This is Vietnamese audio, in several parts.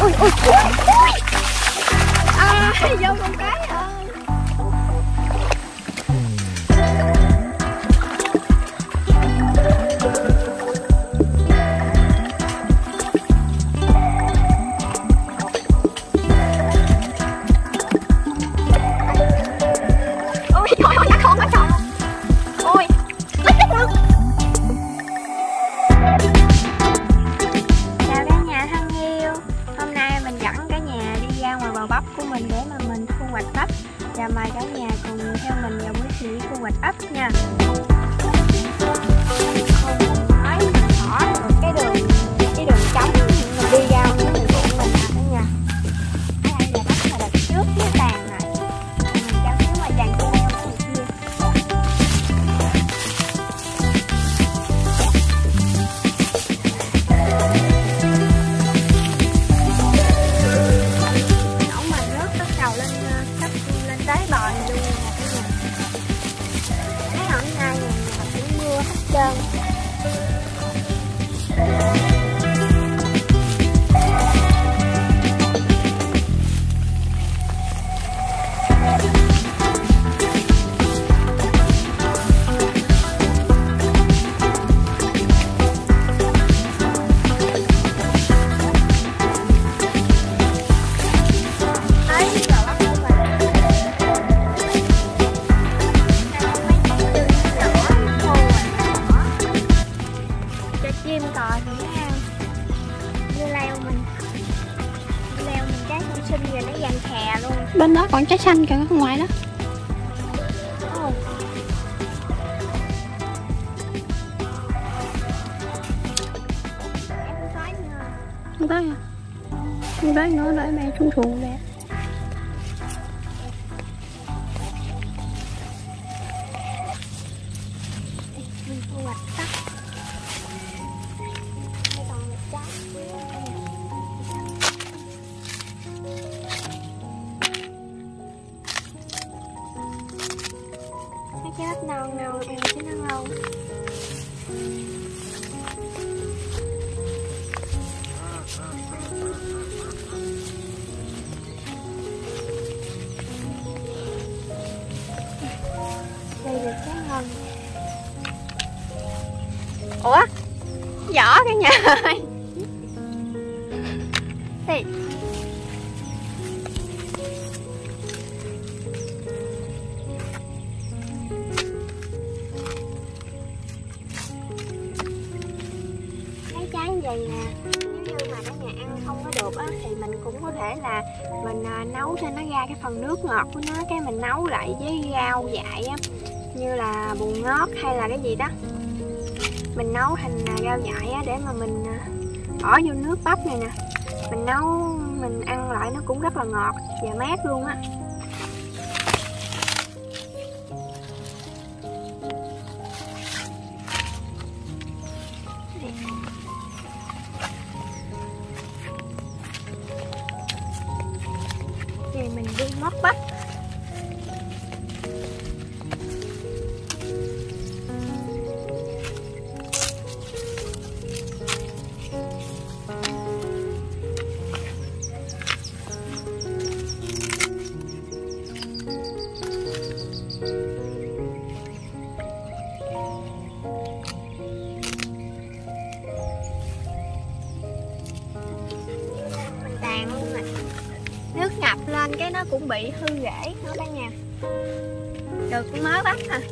ui ui ui. À, vô con cái ơi. Và mời cả nhà cùng theo mình vào buổi thị thu hoạch ấp nha. Nói bỏ cái đường trống mình đi ra với mình ruộng mình nè cả nhà. Ở đây là đất là đợt trước nó tàn rồi. Mình cho xíu mà dàn cho leo cái này kia. Nổ mà nước bắt đầu lên tới bờ luôn nè cả nhà. Mấy hôm nay là cũng mưa hết trơn. Chim cò thì nó ăn như leo mình trái không xinh rồi nó vàng khè luôn. Bên đó còn trái xanh kìa, ở ngoài đó. Không tới à? Không tới nữa, để mẹ xuống xuồng nè. Mình thu hoạch tắt. Mấy cái đất non ăn chứ nó ngon. Đây được cái ngon. Ủa? Vỏ cả nhà ơi. Thì Mấy trái như vậy nè, nếu như mà cả nhà ăn không có được á thì mình cũng có thể là mình nấu cho nó ra cái phần nước ngọt của nó, cái mình nấu lại với rau dại á, như là bù ngót hay là cái gì đó, mình nấu thành rau dại á để mà mình bỏ vô nước bắp này nè, mình nấu mình ăn lại nó cũng rất là ngọt và mát luôn á. Thì mình đi mót bắp. Mình tàn luôn rồi. Nước ngập lên cái nó cũng bị hư rễ nữa cả nhà. Được cái mớ bắp à.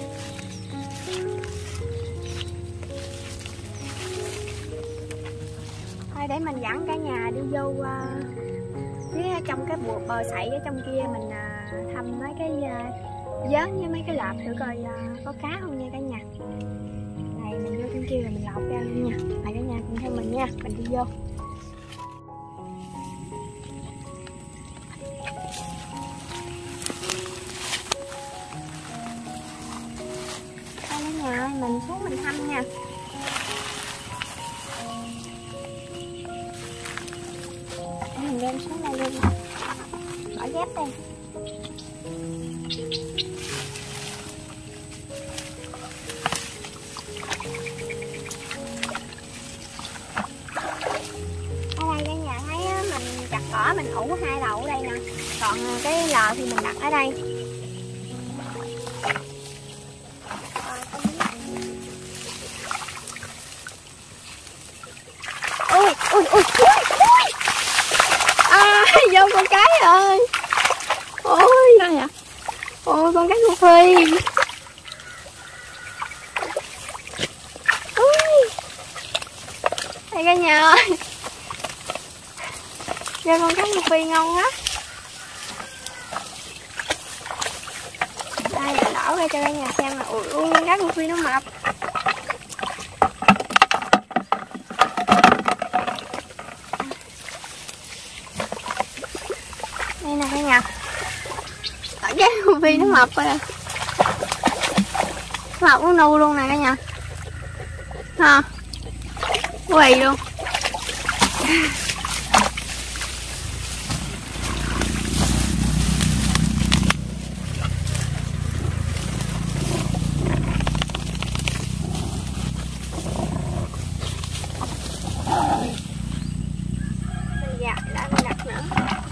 Thôi để mình dẫn cả nhà đi vô phía trong cái bờ sậy ở trong kia mình thăm mấy cái vớt với mấy cái lợp thử coi có cá không nha cả nhà. Này mình vô trong kia rồi mình lọc ra luôn nha. Mời cả nhà cùng theo mình nha, mình đi vô. Đây cả nhà ơi, mình xuống mình thăm nha. Mình đem xuống đây luôn, bỏ dép đây. Ở đây cả nhà thấy mình lò mình ủ 2 lò ở đây nè, còn cái lò thì mình đặt ở đây. Ui ui ui ui, à vô con cái rồi. Ôi đây à? ôi con cá rô phi. Ui đây cả nhà ơi, vô con cá rô phi ngon quá. Đây là đảo ra cho cả nhà xem là ui con cá rô phi nó mập. Đây nè cả nhà, cái rô phi nó mập rồi, mập nó nu luôn nè cả nhà ha, quỳ luôn. Mình dạo lại mình đặt nữa.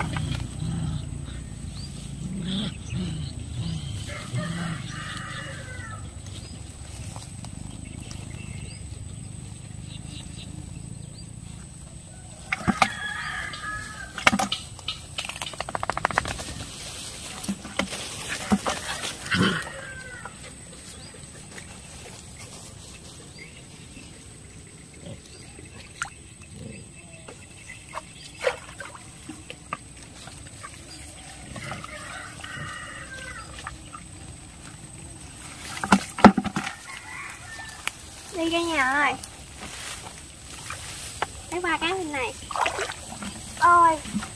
Đi cả nhà ơi, lấy ba cái bên này. Ôi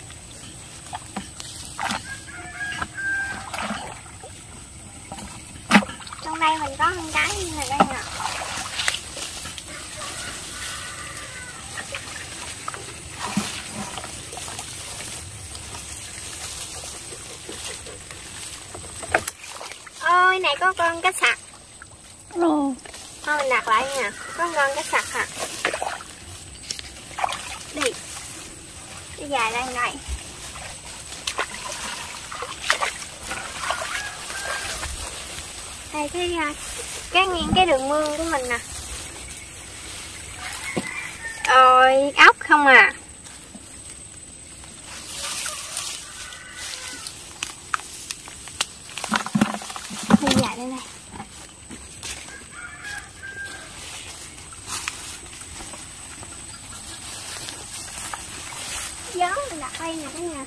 trong đây mình có một cái như này đây nè. Ôi này có con cá sặc. Ồ. Thôi mình đặt lại nha, có con cá sặc hả? Đi, cái dài đây này. Đây cái nghiêng cái đường mương của mình nè. Ôi ốc không à. Đây dài đây này. Gió mình đặt đây nè cả nhà.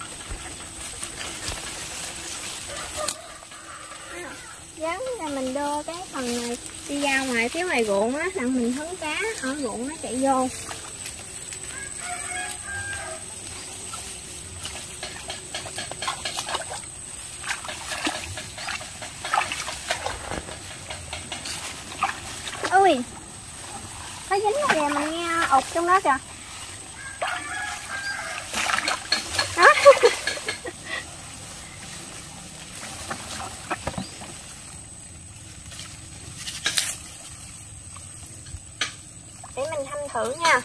Giống là mình đưa cái phần này đi ra ngoài phía ngoài ruộng á, rằng mình hứng cá ở ruộng nó chạy vô. Ui, có dính rồi kìa, mình nghe ụt trong đó kìa. Đó. Để mình hâm thử nha.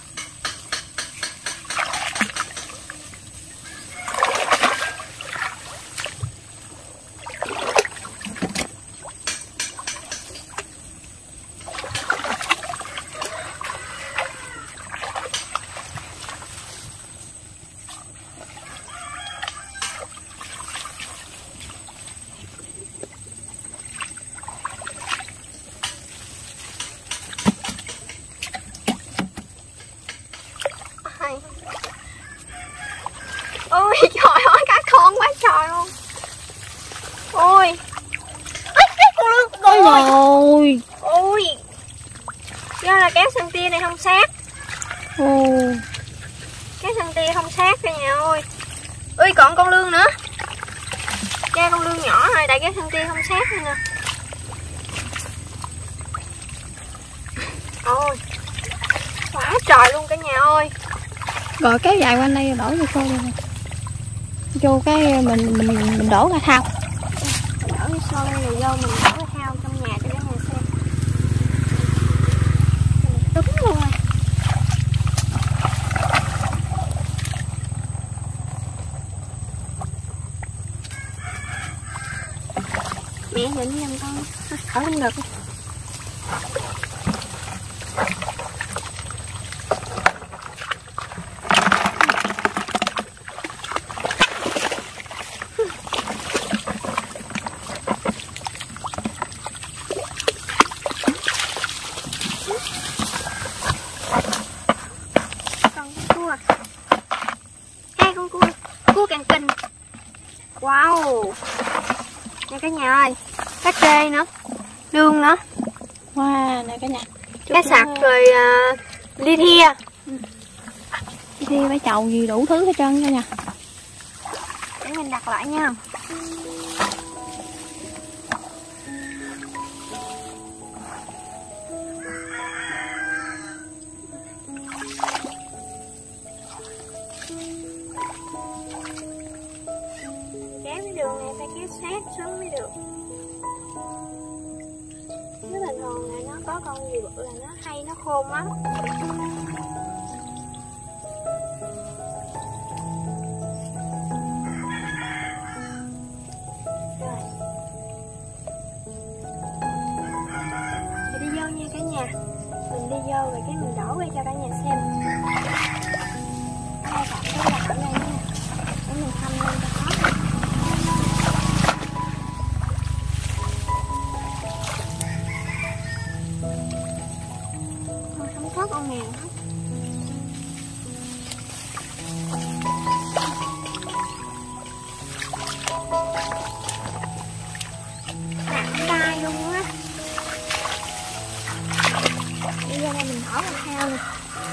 Ôi trời ơi, cá con quá trời luôn. Ôi con lươn rồi. Ôi do là kéo sân tia này không sát. Kéo sân tia không sát cả nhà ơi. Ui còn con lươn nữa. Ra con lươn nhỏ rồi, tại kéo sân tia không sát này nè. Ôi quá trời luôn cả nhà ơi. Rồi kéo dài quanh đây đổ vô xô luôn. Vô cái mình đổ ra thau. Đổ vô xô đây rồi vô mình đổ ra thau trong nhà cho cả nhà xem. Đúng luôn rồi. nhịn giùm con. Khỏi không được. Cua càng kinh. Wow. Nè cả nhà ơi, cá trê nữa, lương nữa. Wow, nè cả nhà. Cá sặc rồi li thia. Li thia phải chầu gì đủ thứ hết trơn cả nhà. Để mình đặt lại nha. Đường này phải kéo sát xuống mới được. Nếu bình thường là nó có con gì bự là nó hay, nó khôn lắm. Rồi. Mình đi vô nha cả nhà. Mình đi vô rồi cái mình đổ ra cho cả nhà xem. Hai cặp cái là ở đây nha. Để mình thăm lên cho khó. Có con mèo hết. Nặng tay luôn á. Bây giờ này mình bỏ vào thao nè.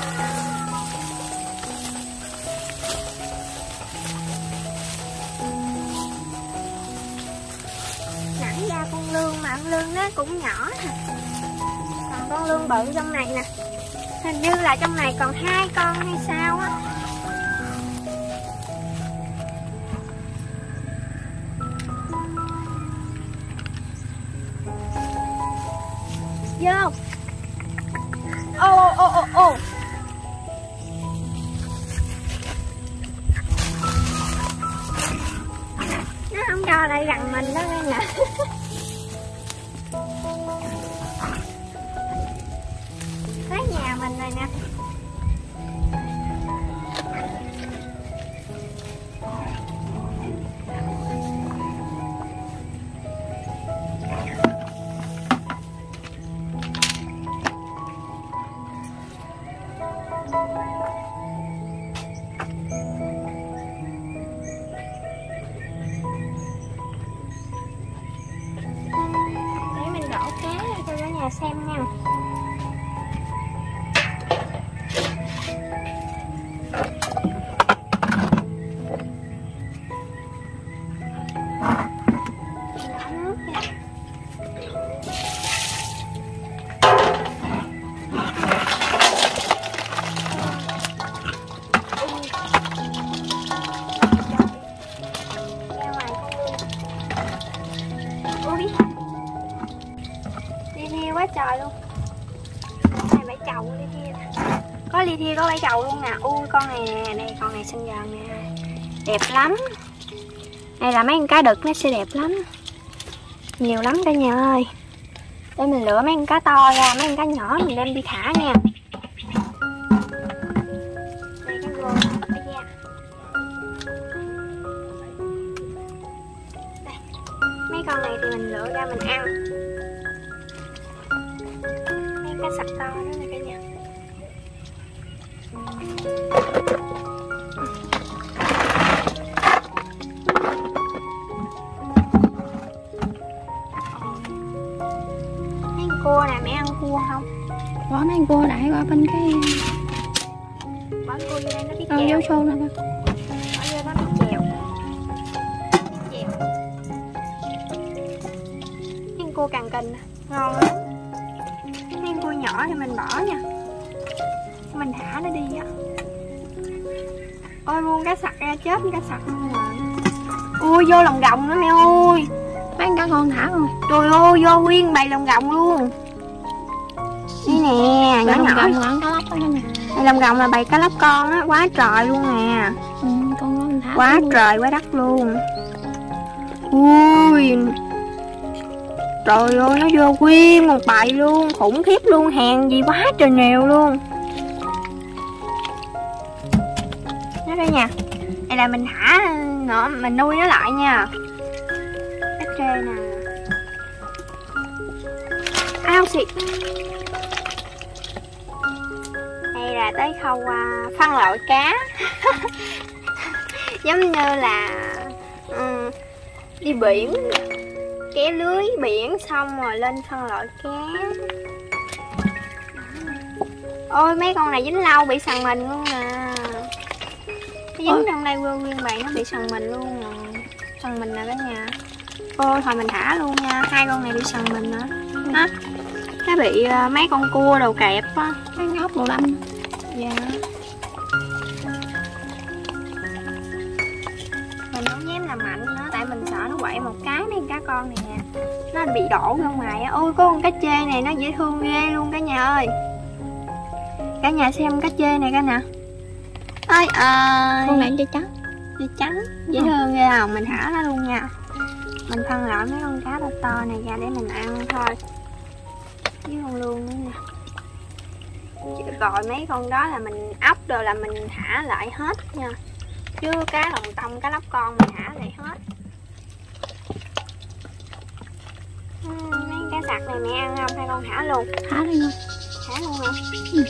Nãy ra con lương mà con lương nó cũng nhỏ nè. Còn con lương bự trong này nè. Hình như là trong này còn 2 con hay sao á. Vô. Ô. Nó không cho lại gần mình đó nghe nè. Tới nhà mình rồi nè. Để mình đổ cá ra cho cả nhà xem nha. Quá trời luôn. Này bãi chậu li thia. Có li thia có bãi chậu luôn nè. Ui con này nè, đây con này xinh dần nè. Đẹp lắm. Đây là mấy con cá đực nó sẽ đẹp lắm. Nhiều lắm cả nhà ơi. Để mình lựa mấy con cá to ra, mấy con cá nhỏ mình đem đi thả nha. Đây cái rô nó ra. Đây. Mấy con này thì mình lựa ra mình ăn. Cá sặc to đó nè cả nhà. Mấy con cua nè, mẹ ăn cua không? Bỏ mấy con cua đại qua bên cái. Bỏ cua vô đây nó biết chèo. Dấu xô nè. Bỏ vô đó biết chèo. Chèo. Mấy con cua càng kình nè, ngon lắm. Mấy con cua nhỏ thì mình bỏ nha. Mình thả nó đi á. Ôi buông cá sặc ra chết cá sặc luôn rồi. Ui vô lồng gồng nữa mẹ ơi. Mấy con cá con thả rồi. Trời ơi vô nguyên bầy lồng gồng luôn. Đây nè, nhỏ nhỏ. Cá lóc đó nè. Đây lồng gồng là bầy cá lóc con á, quá trời luôn nè. Con nó mình thả quá trời quá đất luôn. Ui. Trời ơi, nó vô nguyên một bầy luôn, khủng khiếp luôn, hàng gì quá trời nhiều luôn. Nó đây nha. Đây là mình thả nữa, mình nuôi nó lại nha. Cái trê nè. Ao xịt. Đây là tới khâu phân loại cá. Giống như là đi biển, kéo lưới biển xong rồi lên phân loại cá. Ôi mấy con này dính lâu bị sần mình luôn nè. Nó dính trong đây nguyên bạn nó bị sần mình luôn rồi. Sần mình nè cả nhà. Ôi thôi mình thả luôn nha, hai con này bị sần mình nữa. Nó bị mấy con cua đầu kẹp á, cái ngóc đồ đâm. dạ. Mình không dám làm mạnh nữa tại mình sợ nó quậy một cái mấy cá con này nè, nó bị đổ ra ngoài á. Ôi có con cá chê này nó dễ thương ghê luôn cả nhà ơi. Cả nhà xem cá chê này cả nè. Ơi ơi, Con này chơi trắng. chơi trắng dễ thương ghê không? Mình thả nó luôn nha. Mình phân loại mấy con cá to to này ra để mình ăn thôi, với con luôn nữa nè. Rồi mấy con đó là mình ốc rồi là mình thả lại hết nha, chứ cá lồng tông, cá lóc con mình thả lại hết. Mấy cá sặc này mẹ ăn không hay con thả luôn? Thả đi luôn. Thả luôn hả?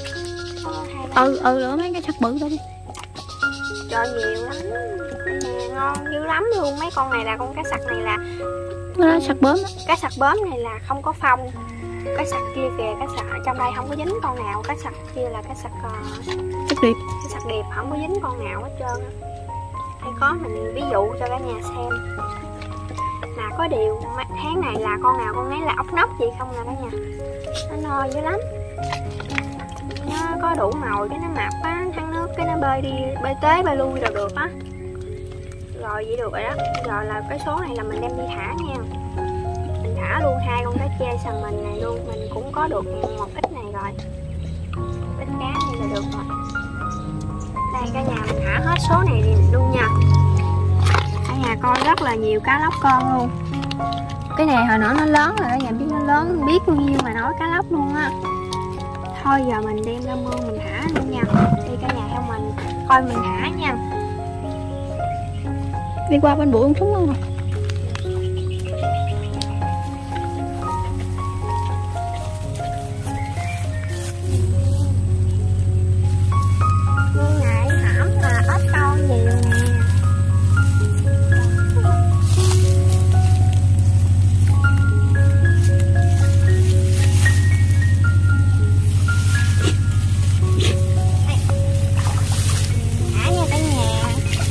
Nữa mấy cái sặc bự đó đi. Trời nhiều lắm nè, ngon dữ lắm luôn. Mấy con này là con cá sặc này là Nó sặc bướm đó. cá sặc bướm này là không có phong. Cá sặc kia kìa, cá sặc ở trong đây không có dính con nào. Cá sặc kia là cá sặc Chắc điệp. cá sặc điệp không có dính con nào hết trơn á. Hay có mình ví dụ cho cả nhà xem. Mà có điều tháng này là con nào con ấy là ốc nóc gì không nè cả nhà. Nó no dữ lắm. Nó có đủ mồi cái nó mập á, thắng nước cái nó bơi đi, bơi tới bơi lui là được á. Rồi vậy được rồi đó. Rồi là cái số này là mình đem đi thả nha. Mình thả luôn hai con cá chê sần mình này luôn. Mình cũng có được một ít này rồi, ít cá này là được rồi. Đây cả nhà mình thả hết số này luôn nha. Cả nhà coi rất là nhiều cá lóc con luôn. Cái này hồi nữa nó lớn rồi, cả nhà biết nó lớn biết bao nhiêu mà nói cá lóc luôn á. Thôi giờ mình đem ra mương mình thả luôn nha. Đi cả nhà theo mình coi mình thả nha. Đi qua bên bụi con súng không? Mương này hãm là ếch con nhiều nè. Thả nha cả nhà.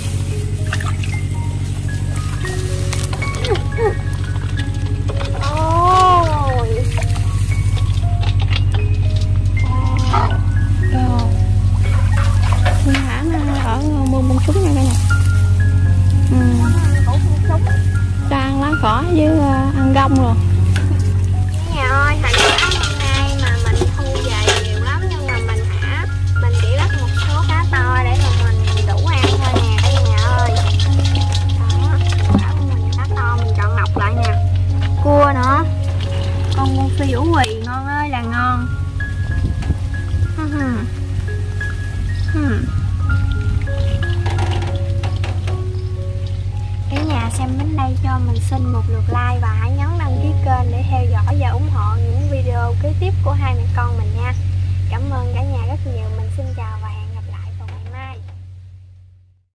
Ôi. Rồi. Mình thả nó ở mương bông súng nha cả nhà. Đang lá cỏ với ăn gông rồi. Cả nhà ơi, thành quả hôm nay mà mình thu về nhiều lắm nhưng mà mình chỉ bắt một số cá to để mà mình đủ ăn thôi nè cả nhà ơi. Đó, quả của mình cá to mình chọn lọc lại nè. Cua nữa, con phi vũ quỳ ngon ơi là ngon. Cả nhà xem đến đây cho mình xin một lượt like và hãy nhấn đăng ký kênh để theo dõi và ủng hộ những video kế tiếp của hai mẹ con mình nha.